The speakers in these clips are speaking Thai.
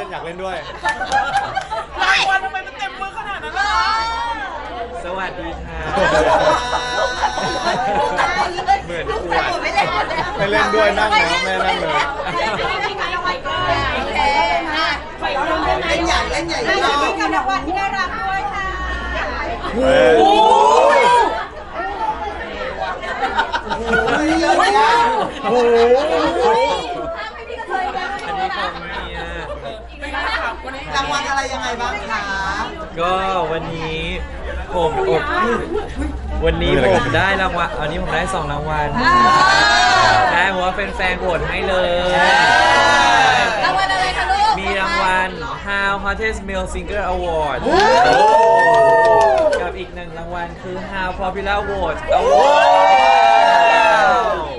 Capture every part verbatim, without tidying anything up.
นอยากเล่นด้วยรางวัลทำไมมันเต็มมือขนาดนั้นล่ะสวัสดีค่ะเหมือนอวดไม่เล่นด้วยนั่งนะแม่นั่งเลยเล่นใหญ่เล่นใหญ่เล่นใหญ่กับรางวัลที่ได้รับด้วยค่ะโอ้โหโอ้โหอันนี้ของเมียรางวัลอะไรยังไงบ้างคะก็วันนี้ผมอบวันนี้ผมได้รางวัลอันนี้ผมได้สองรางวัลได้เพราะว่าเป็นแฟนโหวตให้เลยรางวัลอะไรคะลูกมีรางวัล How Hottest Male Singer Award กับอีกหนึ่งรางวัลคือ How Popular Vote Award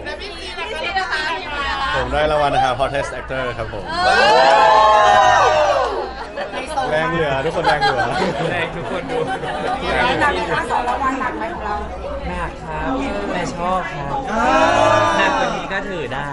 ผมได้รางวัลนะครับ Hottest Actor ครับผมแรงเหลือทุกคนแรงเหลือแรงทุกคนดูหนักไหมคะสองรางวัลหนักไหมของเราหนักครับแต่ชอบครับหนักกว่านี้ก็ถือได้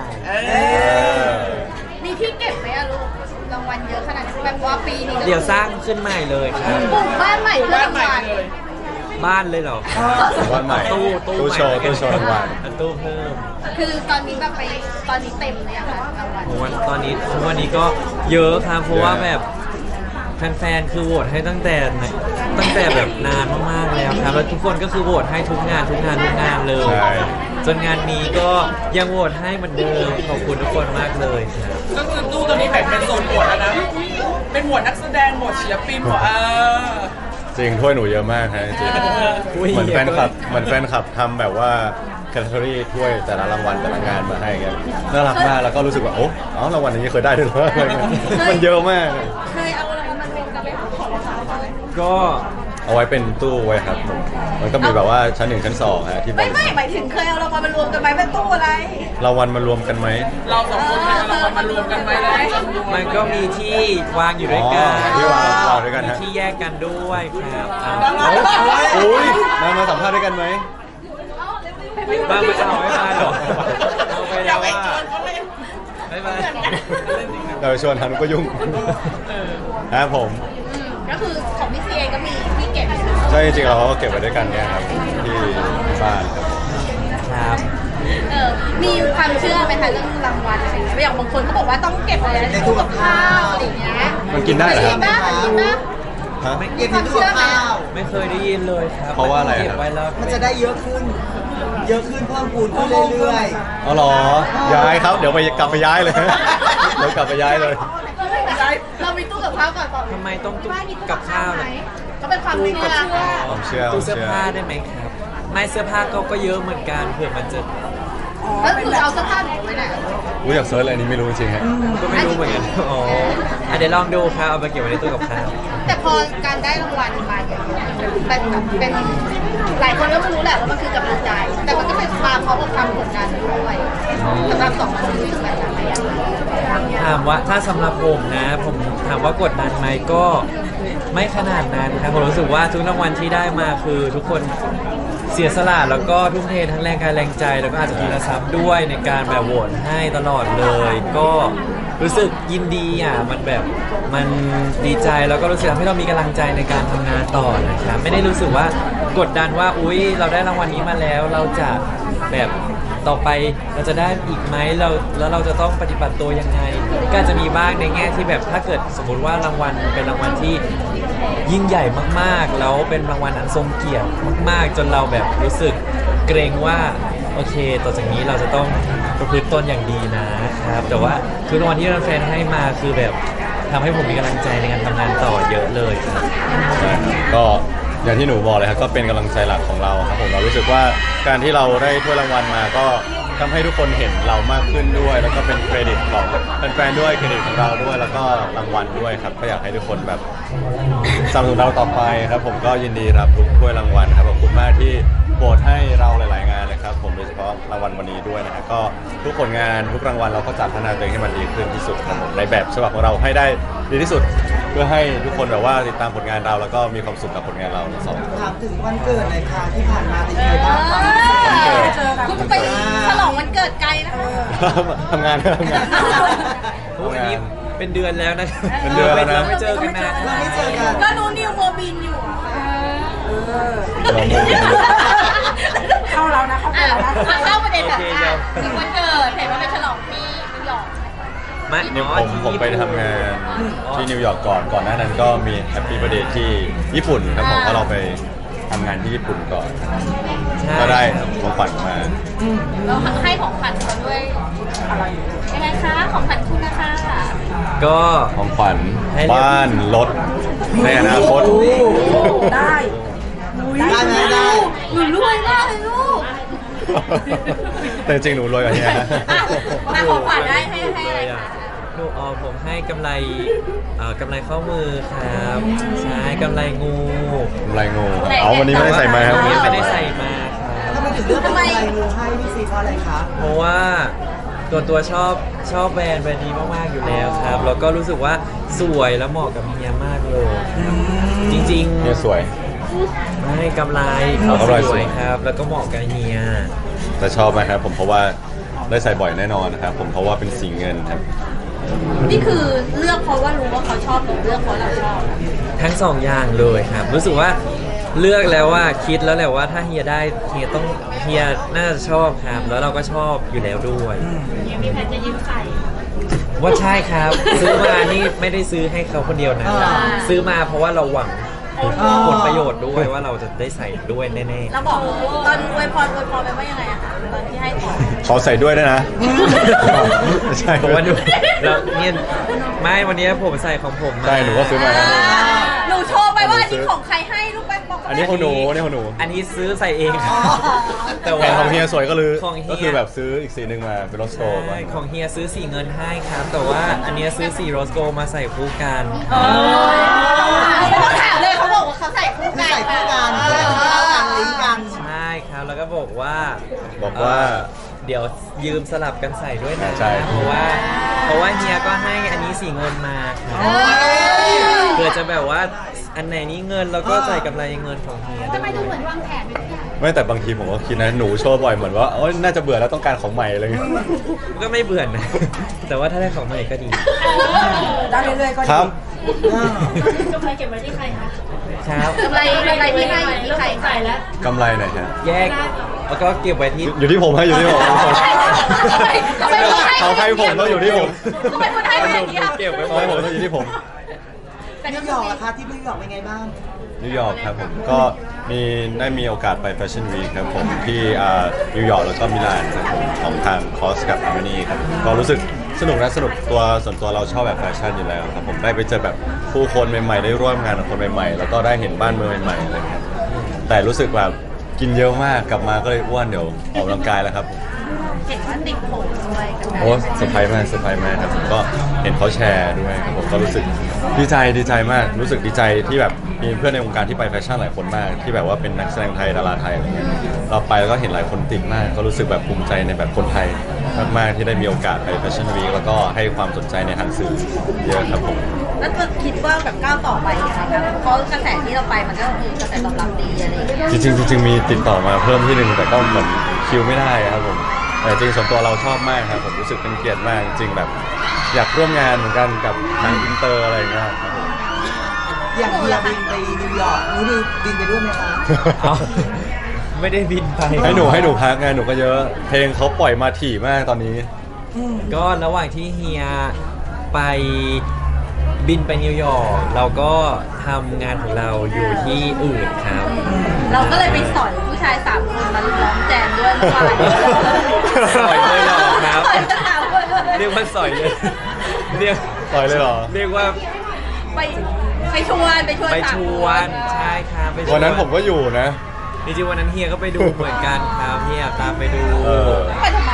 มีที่เก็บไหมอะลูกรางวัลเยอะขนาดนี้แบบว่าปีนี้เดี๋ยวสร้างขึ้นใหม่เลยครับปลูกบ้านใหม่เพื่อรางวัลบ้านเลยเหรอบ้านใหม่ตู้ตู้โชว์ตู้โชว์รางวัลตู้เพิ่มคือตอนนี้แบบไปตอนนี้เต็มเลยอะค่ะรางวัลวันตอนนี้วันนี้ก็เยอะครับเพราะว่าแบบแฟนๆคือโหวตให้ตั้งแต่ตั้งแต่แบบนานมากๆแล้วครับแล้วทุกคนก็คือโหวตให้ทุกงานทุกงานทุกงานเลยจนงานนี้ก็ยังโหวตให้เหมือนเดิมขอบคุณทุกคนมากเลยครับก็คือตู้ตัวนี้แบ่งเป็นโซนหมวดแล้วนะเป็นหมวดนักแสดงหมวดศิลปินหมวดเออจริงถ้วยหนูเยอะมากฮะจริงเหมือนแฟนคลับเหมือนแฟนคลับทำแบบว่าแคตตาล็อกถ้วยแต่ละรางวัลแต่ละงานมาให้กันน่ารักมากแล้วก็รู้สึกว่าโอ้อ๋อรางวัลนี้เคยได้ด้วยเหรอมันเยอะมากเคยเอารางวัลมันเป็นกับของรางวัลก็เอาไว้เป็นตู้ไว้ครับมันก็มีแบบว่าชั้นหนึ่งชั้นสองฮะที่ไม่ไม่หมายถึงเคยเอารางวัลมารวมกันไหมเป็นตู้อะไรรางวัลมารวมกันไหมเราสองคนเคยเอารางวัลมารวมกันไหมมันก็มีที่วางอยู่ด้วยกันที่วางวางด้วยกันมีฮะที่แยกกันด้วยครับโอ้ยมามาสัมภาษณ์ด้วยกันไหมบ้างไม่เอาไม่มาหรอกเอาไปแล้วว่าไม่มาเราไปชวนทางนู้นก็ยุ่งนะผมก็คือของพี่ซีเองก็มีที่เก็บใช่จริงๆเราก็เก็บไว้ด้วยกันเนี่ยครับที่บ้านครับเออมีความเชื่อไหมคะเรื่องรางวัลอะไรเงี้ยอย่างบางคนเขาบอกว่าต้องเก็บอะไรในตู้กับข้าวอะไรเงี้ยมันกินได้เหรอครับมันกินได้ฮะไม่เก็บในตู้กับข้าวไม่เคยได้ยินเลยครับเพราะว่าอะไรครับมันจะได้เยอะขึ้นเยอะขึ้นเพิ่มพูนขึ้นเรื่อยๆอ๋อเหรอย้ายครับเดี๋ยวไปกลับไปย้ายเลยเดี๋ยวกลับไปย้ายเลยเรามีตู้กับข้าวก่อนก่อนทำไมต้องตู้กับข้าวล่ะก็เป็นความเชื่อความเชื่อตู้เสื้อผ้าได้ไหมครับไม่เสื้อผ้าก็ก็เยอะเหมือนกันเผื่อมันจะแล้วคือเอาเสื้อผ้าหนูไปไหนรู้อยากเซิร์ชอะไรนี้ไม่รู้จริงฮะก็ไม่รู้เหมือนกันอ๋อเดี๋ยวลองดูครับเอาไปเก็บไว้ในตู้กับข้าวแต่พอการได้รางวัลมาอย่างเงี้ยเป็นแบบเป็นหลายคนก็รู้แหละว่ามันคือกำลังใจแต่มันก็เป็นความพร้อมกับความกดดันด้วยสำหรับสองคนรู้สึกแบบไหนถามว่าถ้าสำหรับผมนะผมถามว่ากดดันไหมก็ไม่ขนาดนั้นครับผมรู้สึกว่าทุกรางวัลที่ได้มาคือทุกคนเสียสละแล้วก็ทุ่มเททั้งแรงกายแรงใจแล้วก็อาจจะมีระซับด้วยในการแบบโหวตให้ตลอดเลยก็รู้สึกยินดีอ่ะมันแบบมันดีใจแล้วก็รู้สึกทำให้เรามีกำลังใจในการทำงานต่อนะครับไม่ได้รู้สึกว่ากดดันว่าอุ๊ยเราได้รางวัลนี้มาแล้วเราจะแบบต่อไปเราจะได้อีกไหมเราแล้วเราจะต้องปฏิบัติตัวยังไงก็จะมีบ้างในแง่ที่แบบถ้าเกิดสมมุติว่ารางวัลเป็นรางวัลที่ยิ่งใหญ่มากๆแล้วเป็นรางวัลอันทรงเกียรติมากๆจนเราแบบรู้สึกเกรงว่าโอเคต่อจากนี้เราจะต้องประพฤติตนอย่างดีนะครับแต่ว่าคือรางวัลที่แฟนๆให้มาคือแบบทำให้ผมมีกำลังใจในการทำงานต่อเยอะเลยครับก็อย่างที่หนูบอกเลยครับก็เป็นกำลังใจหลักของเราครับผมเรารู้สึกว่าการที่เราได้ถ้วยรางวัลมาก็ทำให้ทุกคนเห็นเรามากขึ้นด้วยแล้วก็เป็นเครดิตของแฟนๆด้วยเครดิตของเราด้วยแล้วก็รางวัลด้วยครับก็อยากให้ทุกคนแบบสนับสนุนเราต่อไปครับผมก็ยินดีรับทุกถ้วยรางวัลครับขอบคุณมากที่โหวตให้เราหลายๆงานเลยครับผมโดยเฉพาะรางวัลวันนี้ด้วยนะครับก็ทุกผลงานทุกรางวัลเราก็จัดพัฒนาตัวเองให้มันดีขึ้นที่สุดครับผมในแบบฉบับของเราให้ได้ดีที่สุดเพื่อให้ทุกคนแบบว่าติดตามผลงานเราแล้วก็มีความสุขกับผลงานเราสองคนถามถึงวันเกิดหน่อยค่ะที่ผ่านมาเป็นยังไงบ้างคุณไปฉลองวันเกิดไกลนะคะทำงานทำงานวันนี้เเป็นเดือนแล้วนะครับเป็นเดือนแล้วนะเราไม่เจอกันนานเราไม่เจอกันก็นูนิวโมบินอยู่อะเราไม่เข้าแล้วนะเข้าอ่ะแล้วนะเข้าประเด็นแบบโอเคอ่ะเดี๋ยวถึงวันเกิดเห็นว่าไปฉลองที่นิวยอร์กมาเนี่ยอ๋อผมที่ผมไปทำงานที่นิวยอร์กก่อนก่อนหน้านั้นก็มีแฮปปี้ b บ r ร์ d เดย์ที่ญี่ปุ่นครับผมเพราะเราไปทำงานที่ญี่ปุ่นก่อนใช่ก็ได้ของขวัญมาแล้วให้ของขวัญเขาด้วยอะไรยังไงคะของขวัญคุณนะคะก็ของขวัญให้เรียกบ้านรถในอนาคตได้ได้ไหมได้หนูรวยมากเลยลูกแต่จริงๆหนูรวยกว่านี้นะอ่ะมาของขวัญได้ให้ให้อะไรคะหนูอ๋อผมให้กำไรเอ่อกำไรข้อมือครับใช่กำไรงูกำไรงูเอาวันนี้ไม่ได้ใส่มาครับวันวันนี้นี้ไม่ใส่ได้มาใส่มาครับทำไมถึงเลือกเป็นอะไรงูให้พี่ซีเพราะอะไรคะเพราะว่าตัวตัวชอบชอบแบรนด์แบรนด์นี้มากๆอยู่แล้วครับ แล้วก็รู้สึกว่าสวยแล้วเหมาะกับเฮียมากเลยครับจริงเนี่ยสวยๆไม่กำไรเขากำไรสสววย ยครับ แล้วก็เหมาะกับเฮียแต่ชอบไหมครับผมเพราะว่าได้ใส่บ่อยแน่นอนนะครับผมเพราะว่าเป็นสีเงินครับนี่คือเลือกเพราะว่ารู้ว่าเขาชอบหรือเลือกเพราะเราชอบทั้งสองอย่างเลยครับ รู้สึกว่าเลือกแล้วว่าคิดแล้วแหละว่าถ้าเฮียได้เฮียต้องเฮียน่าจะชอบครับ แล้วเราก็ชอบอยู่แล้วด้วยยังมีแผนจะยืมใส่ว่าใช่ครับ ซื้อมานี่ไม่ได้ซื้อให้เขาคนเดียวนะอ่าซื้อมาเพราะว่าเราหวังอ่าผลประโยชน์ด้วยว่าเราจะได้ใส่ด้วยแน่เราบอกตอนอวยพรอวยพรไปว่ายังไงอะคะตอนที่ให้ของขอใส่ด้วยได้นะไม่ใช่ๆเพราะว่าดูเราเนี่ยไม่วันนี้ผมใส่ของผมมาใช่หนูก็ซื้อมาหนูโชว์ไปว่าอันนี้ของใครให้ลูกไปบอกอันนี้ของหนูอันนี้ของหนูอันนี้ซื้อใส่เอง แต่แผว่านของเฮียสวยก็เลยของเฮียก็คือแบบซื้ออีกสีหนึ่งมาเป็นรถสโตร์มาใช่ของเฮียซื้อสีเงินให้ครับ แต่ว่าอันเนี้ยซื้อสีโรสโกมาใส่คู่กันเขาถามเลยเขาบอกว่าเขาใส่คู่ไม่กันใส่คู่กันใส่คู่กันลิงก์กันใช่ครับแล้วก็บอกว่าบอกว่าเอ่อเดี๋ยวยืมสลับกันใส่ด้วยนะใช่เพราะว่าเพราะว่าเฮียก็ให้อันนี้สีเงินมาครับเพื่อจะแบบว่าอันไหนนี้เงินแล้วก็ใส่กำไรเงินของเฮียด้วยทำไมดูเหมือนวางแผนไปทุกอย่างไม่แต่บางทีผมก็คิดนะหนูโชว์บ่อยเหมือนว่าโอ๊ยน่าจะเบื่อแล้วต้องการของใหม่อะไรเงี้ยก็ไม่เบื่อนะ แต่ว่าถ้าได้ของใหม่ก็ดีได้เรื่อยๆก็ดีครับกำไรเก็บไว้ที่ใครคะครับกำไรกำไรที่ให้อยู่ที่ใครใส่แล้วกำไรหน่อยฮะแยกแล้วก็เก็บไว้ที่อยู่ที่ผมฮะอยู่ที่ผมทำไมคุณให้เขาให้ผมต้องอยู่ที่ผมทำไมคุณให้เป็นอย่างเดียวเก็บไว้เขาให้ผมต้องอยู่ที่ผมนิวยอร์กล่ะคะที่นิวยอร์กเป็นไงบ้างนิวยอร์กครับผมก็มีได้มีโอกาสไปแฟชั่นวีคครับผมที่อ่านิวยอร์กแล้วก็มิลานครับผมของทางคอสกับอาร์เมนีครับก็รู้สึกสนุกนะสนุกตัวส่วนตัวเราชอบแบบแฟชั่นอยู่แล้วครับผมได้ไปเจอแบบผู้คนใหม่ๆได้ร่วมงานกับคนใหม่ๆ แล้วก็ได้เห็นบ้านเมืองใหม่ๆอะไรเงี้ยแต่รู้สึกแบบกินเยอะมากกลับมาก็เลยอ้วนเดี๋ยวออกกำลังกายแล้วครับผมเห็นว่าติดผมด้วยกันนะโอ้เซอร์ไพรส์มากเซอร์ไพรส์มากครับผมก็เห็นเขาแชร์ด้วยครับผมก็รู้สึกดีใจดีใจมาก รู้สึกดีใจที่แบบมีเพื่อนในวงการที่ไปแฟชั่นหลายคนมาก ที่แบบว่าเป็นนักแสดงไทยดาราไทยอะไรเงี้ยเราไปแล้วก็เห็นหลายคนติดมาก ก็รู้สึกแบบภูมิใจในแบบคนไทยมากๆที่ได้มีโอกาสไปแฟชั่นวีคแล้วก็ให้ความสนใจในทางสื่อเยอะครับผมแล้วจะคิดว่าแบบก้าวต่อไปยังไงครับเพราะกระแสที่เราไปมันก็คือกระแสตอบรับดีอะไรอย่างเงี้ยจริงๆจริงๆมีติดต่อมาเพิ่มที่หนึ่งแต่ก็เหมือนคิวไม่ได้ครับผมแต่จริงๆส่วนตัวเราชอบมากครับผมรู้สึกเป็นเกียรติมากจริงๆแบบ อยากร่วมงานเหมือนกันกับทางอินเตอร์อะไรอย่างเงี้ยครับผมอย่างเฮียบินไปนิวยอร์กหนูดิวบินไปด้วยไหมคะเอาไม่ได้บินไปให้หนูให้หนูพักไงหนูก็เยอะเพลงเขาปล่อยมาถี่มากตอนนี้ก็ระหว่างที่เฮียไปบินไปนิวยอร์กเราก็ทำงานของเราอยู่ที่อื่นครับเราก็เลยไปสอนผู้ชายสามคนมาร้องแจมด้วยเมื่อวานสอยเลยเหรอครับสอยกันสามคนเลยเรียกว่าสอยเลยเรียกปล่อยเลยเหรอเรียกว่าไปไปชวนไปชวนไปสามชควนใช่ครับไปชวันนั้นผมก็อยู่นะจริงๆวันนั้นเฮียก็ไปดูเหมือนกันครับเฮียตามไปดูเออไปทำไม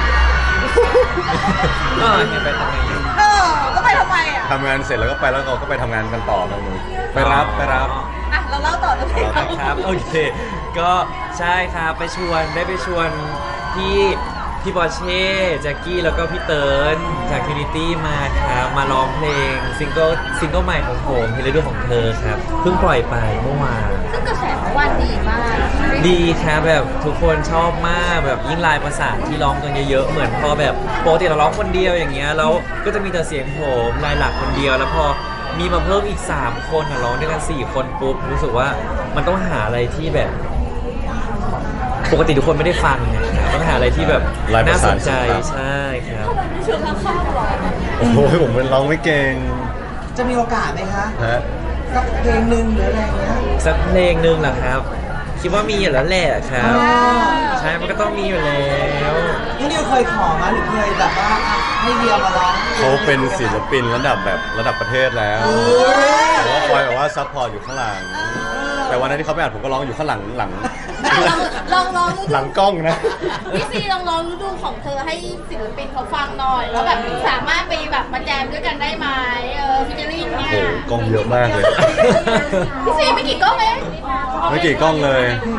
ก็เฮียไปทำไมอยู่เออก็ไปทำไมอ่ะทำงานเสร็จแล้วก็ไปแล้วเราก็ไปทำงานกันต่อนะหนูไปรับไปรับอ่ะเราเล่าต่อเลยครับโอเคก็ใช่ครับไปชวนได้ไปชวนที่พี่บอเช่แจ็คกี้แล้วก็พี่เติร์นจาก Trinity มาครับมาร้องเพลงซิงเกิลซิงเกิลใหม่ของผมเพลงฤดูของเธอครับเพิ่งปล่อยไปเมื่อวานซึ่งกระแสเมื่อวานดีมากดีครับแบบทุกคนชอบมากแบบยิ่งลายประสานที่ร้องกันเยอะๆเหมือนพอแบบปกติเราร้องคนเดียวอย่างเงี้ยแล้วก็จะมีแต่เสียงผมลายหลักคนเดียวแล้วพอมีมาเพิ่มอีกสามคนอ่ะร้องด้วยกันสี่คนปุ๊บรู้สึกว่ามันต้องหาอะไรที่แบบปกติทุกคนไม่ได้ฟังไงครับต้องหาอะไรที่แบบลายประน่าสสานนใจครับใช่ครับโอ้โหผมเป็นร้องไม่เก่งจะมีโอกาสไหมคะฮะสักเพลงหนึ่งหรืออะไรเงี้ยสักเพลงหนึ่งเหรอครับ คิดว่ามีอยู่แล้วแหละครับ ใช่มันก็ต้องมีอยู่แล้วนี่นิวเคยขอมาหรือเคยแบบว่าอ่ะให้เดียวมาร้องเขาเป็นศิลปินระดับแบบระดับประเทศแล้วผมก็คอยแบบว่าซัพพอร์ตอยู่ข้างหลัง แต่วันนั้นที่เขาไปอัดผมก็ร้องอยู่ข้างหลังหลังลองลองหลังกล้องนะพี่ซีลองลองฤดูของเธอให้ศิลปินเขาฟังหน่อยว่าแบบสามารถไปแบบมาแจมด้วยกันได้ไหมเออฟิชเชอริ่งเนี่ยโอ้โหกล้องเยอะมากเลยพี่ซีไม่กี่กล้องเองไม่กี่กล้องเลย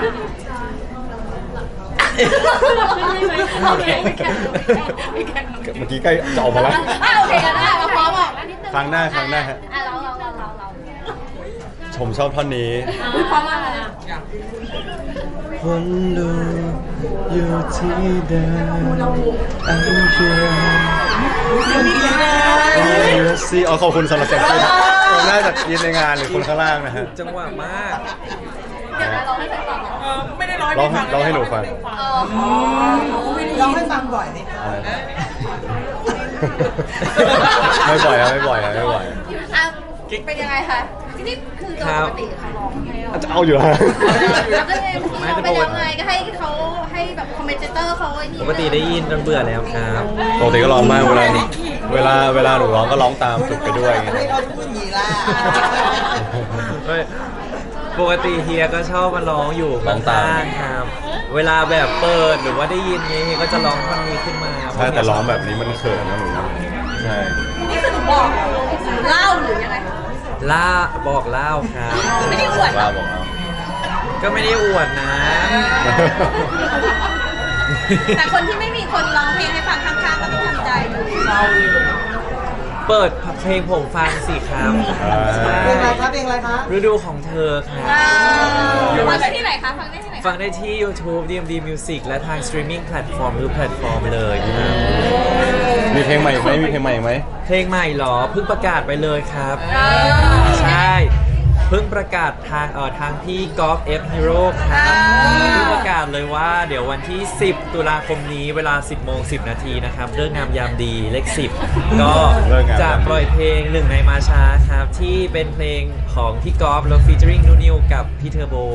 โอเคไม่แข่งไม่แข่งเมื่อกี้ใกล้จะออกมาแล้วอ่ะโอเคกันได้มาพร้อมอ่ะครั้งหน้าครั้งหน้าฮะอ่ะเราเราเราเราเราผมชอบท่อนนี้พร้อมอ่ะคนดูอยู่ที่เดิมอันเพียงซีอ๋อขอบคุณสำหรับเสียงพูดผมน่าจะยินในงานหรือคนข้างล่างนะฮะจังหวะมากเดี๋ยวนะเราให้ใครฟังเออไม่ได้ร้องร้องให้ฟังร้องให้หนูฟังเออร้องให้ฟังบ่อยไหมคะอะไรนะไม่บ่อยอะไม่บ่อยอะไม่บ่อยอ่ะเป็นยังไงคะที่นี่คือโดยปกติเขาร้องให้เราจะเอาอยู่ฮะแล้วก็เลยเราเป็นยังไงก็ให้เขาให้แบบคอมเมนเตอร์เขาไอ้นี่ปกติได้ยินจนเบื่อแล้วครับปกติก็ร้องมากเวลาเวลาเวลาหนูร้องก็ร้องตามฝึกไปด้วยไงไม่เราพูดอย่างนี้ล่ะไม่ปกติเฮียก็ชอบมาร้องอยู่ร้องตามข้างๆครับ เวลาแบบเปิดหรือว่าได้ยินนี้เฮียก็จะร้องท่อนนี้ขึ้นมาใช่แต่ร้องแบบนี้มันเขินนะหนูนะใช่นี่คือหนูบอกเล่าหรือยังไงล่าบอกเล่าครับไม่ได้อวดว่าบอกเอาก็ไม่ได้อวดนะแต่คนที่ไม่มีคนร้องเพลงให้ฟังข้างๆก็ต้องทำใจเราอยู่เปิดเพลงผมฟังสิครับใช่เพลงอะไรคะเพลงอะไรคะฤดูของเธอครับฟังได้ที่ไหนคะฟังได้ที่ไหนฟังได้ที่ YouTube ดี เอ็ม ดี Music และทาง streaming platform หรือแพลตฟอร์มเลยครับมีเพลงใหม่อีกไหมมีเพลงใหม่อีกไหมเพลงใหม่เหรอเพิ่งประกาศไปเลยครับ ใช่เพิ่งประกาศทางเอ่อทางพี่กอล์ฟเอฟฮีโร่ครับเพิ่งประกาศเลยว่าเดี๋ยววันที่ สิบ ตุลาคมนี้เวลา สิบโมงสิบ นาทีนะครับเรื่องงามยามดีเลข สิบ ก็จะปล่อยเพลงหนึ่งในมาช้าครับ ที่เป็นเพลงของพี่กอล์ฟแล้วฟีเจอริงนูนิวกับพี่เทอร์โบ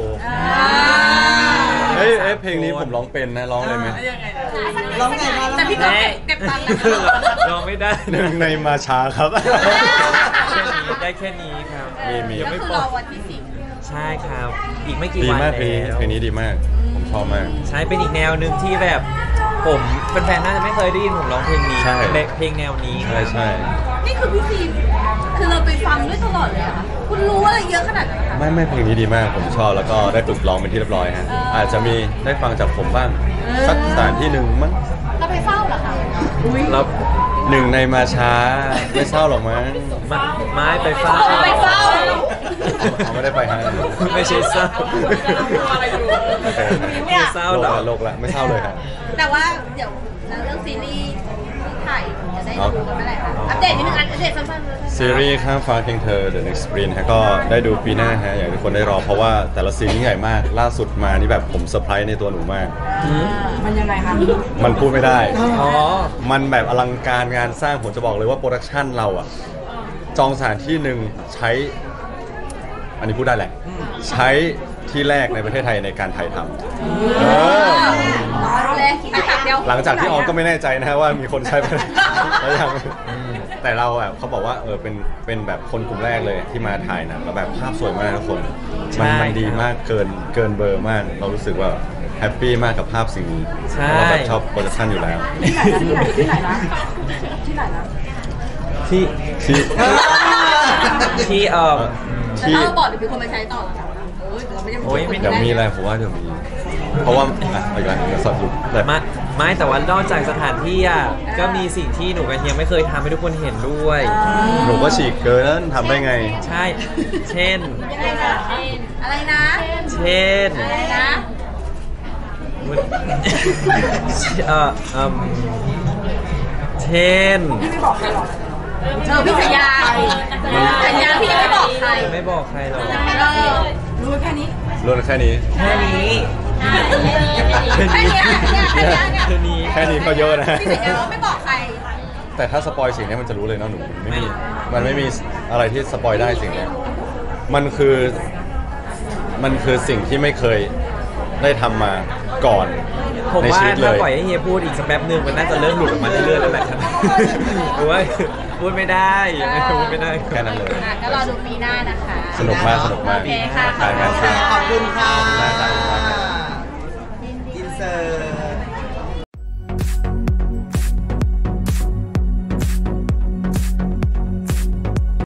เอ้ยเอ้ยเพลงนี้ผมร้องเป็นนะร้องเลยไหมยังไงนะร้องไงคะแต่พี่ก็เก็บตังค์นะคะร้องไม่ได้หนึ่งในมาช้าครับแค่นี้ได้แค่นี้ครับมีมียังก็ไม่คือปรล่ออยวันที่สิบใช่ครับ อีกไม่กี่ดีวันมากเพลงนี้แล้วเพลงนี้ดีมาก ผมชอบมากใช่เป็นอีกแนวหนึ่งที่แบบผมแฟนๆน่าจะไม่เคยได้ยินผมร้องเพลงนี้ใช่เพลงแนวนี้ใช่ใช่นี่คือพี่ซีคือเราไปฟังด้วยตลอดเลยอะคุณรู้อะไรเยอะขนาดนั้นคะไม่ไม่เพลงนี้ดีมากผมชอบแล้วก็ได้ฝึกร้องเป็นที่เรียบร้อยฮะอาจจะมีได้ฟังจากผมบ้างสักสถานที่หนึ่งมั้งเราไปเฝ้าเหรอคะแล้วหนึ่งในมาช้าไม่เศร้าหรอกมั้งมาไม้ไปเฝ้าไปเฝ้าเขาไม่ได้ไปฮะไม่ใช่เศร้าอะไรอยู่โอเคไม่เศร้าโลหรกอละโลกละไม่เศร้าเลยครับแต่ว่าเดี๋ยวเรื่องซีรีส์ที่ถ่ายจะได้ดูกันเมื่อไหร่คะอัปเดตนิดนึงอัปเดตสั้นๆเลยซีรีส์ข้ามฟ้าเพียงเธอ The Next Sprint ฮะก็ได้ดูปีหน้าฮะอยากให้ทุกคนได้รอเพราะว่าแต่ละซีนยิ่งใหญ่มาก ล่าสุดมานี่แบบผมเซอร์ไพรส์ในตัวหนูมากมันยังไงคะมันพูดไม่ได้อ๋อมันแบบอลังการงานสร้างผมจะบอกเลยว่าโปรดักชันเราอะจองสถานที่หนึ่งใช้ อันนี้พูดได้แหละ ใช้ที่แรกในประเทศไทยในการถ่ายทำเออเลยแต่ฉากเดียวหลังจากที่ออมก็ไม่แน่ใจนะฮะว่ามีคนใช้ไปแล้วยังแต่เราแบบเขาบอกว่าเออเป็นเป็นแบบคนกลุ่มแรกเลยที่มาถ่ายหนังแล้วแบบภาพสวยมากทุกคนใช่มันมันดีมากเกินเกินเบอร์มาก เรารู้สึกว่าแฮปปี้มากกับภาพสิ่งนี้ใช่เราแบบชอบโปรดักชันอยู่แล้วที่ไหนนะที่ไหนนะที่ที่ที่เอ่อแต่ที่ถ้าเราบอกเดี๋ยวมีคนมาใช้ต่อเหรอโอ้ยเราไม่ได้โอ้ยไม่เดี๋ยวมีอะไรผมว่าเดี๋ยวมี เพราะว่าอ่ะอะไรกันเดี๋ยวสอดอยู่แต่มาไม่แต่ว่านอกจากสถานที่อ่ะก็มีสิ่งที่หนูกับเฮียไม่เคยทำให้ทุกคนเห็นด้วยหนูก็ฉีกเกินนั้นทำได้ไงใช่ เช่นอะไรนะเช่นอะไรนะเอ่อเอิ่มเช่นเออพี่สัญญาสัญญาพี่ยังไม่บอกใครไม่บอกใครหรอกเออรู้แค่นี้รุ่นแค่นี้แค่นี้แค่เนี้ยเนี่ยแค่เนี้ยเนี่ยแค่นี้แค่นี้ก็เยอะนะพี่สัญญาว่าไม่บอกใครแต่ถ้าสปอยสิ่งนี้มันจะรู้เลยเนาะหนูไม่มีมันไม่มีอะไรที่สปอยได้สิ่งนี้มันคือมันคือสิ่งที่ไม่เคยได้ทำมาก่อนผมในว่าชีวิตเลถ้าย ปล่อยให้เฮียพูดอีกสักแป๊บหนึงมันน่าจะเริ่มหลุดออกมาเรื่อยๆแล้วแหละครับหรือว่าพูดไม่ได้พูดไม่ได้แค่นั้นเลยอ่ะก็รอดูปีหน้านะคะสนุกมากสนุกมากโอเคค่ะถ่ายงานขอบคุณค่ะขอบคุณมากครับ